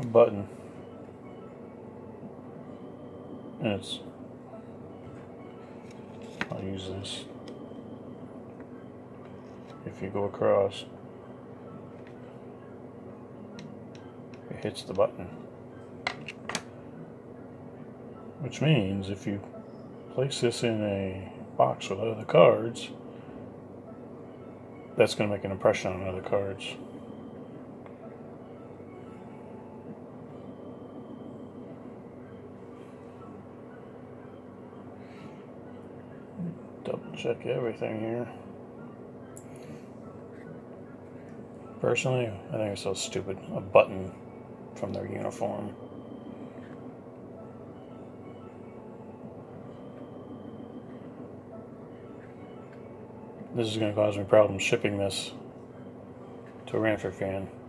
button, and I'll use this. If you go across, it hits the button, which means if you place this in a box with other cards, that's going to make an impression on other cards. Double check everything here. Personally, I think it's so stupid. A button from their uniform. This is going to cause me problems shipping this to a Ranford fan.